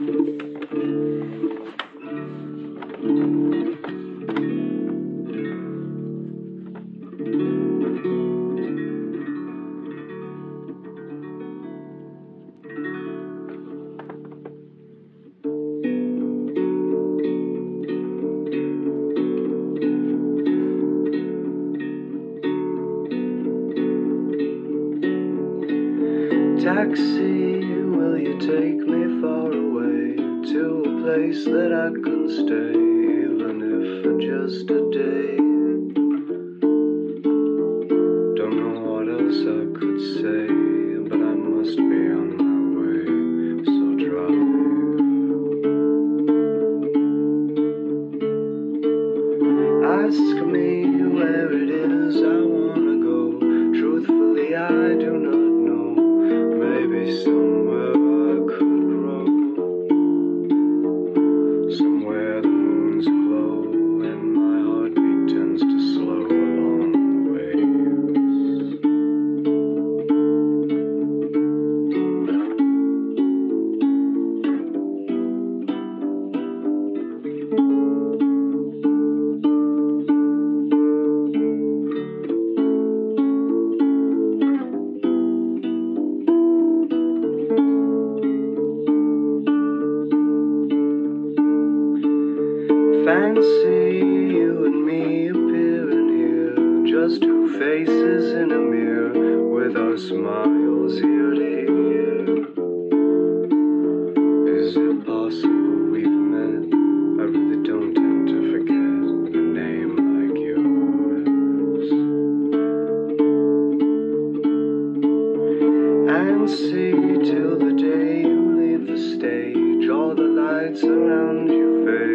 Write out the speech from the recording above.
Taxi, will you take me far away to a place that I can stay, even if for just a day? Don't know what else I could say, but I must be on my way, so drive. Ask me where it is I wanna go. Truthfully, I do not know. Maybe somewhere I could grow, somewhere the moon's glow and my heartbeat tends to slow along the waves. Fancy you and me appearing here, just two faces in a mirror, with our smiles ear to ear. Is it possible we've met? I really don't tend to forget a name like yours. And see till the day you leave the stage, all the lights around you fade.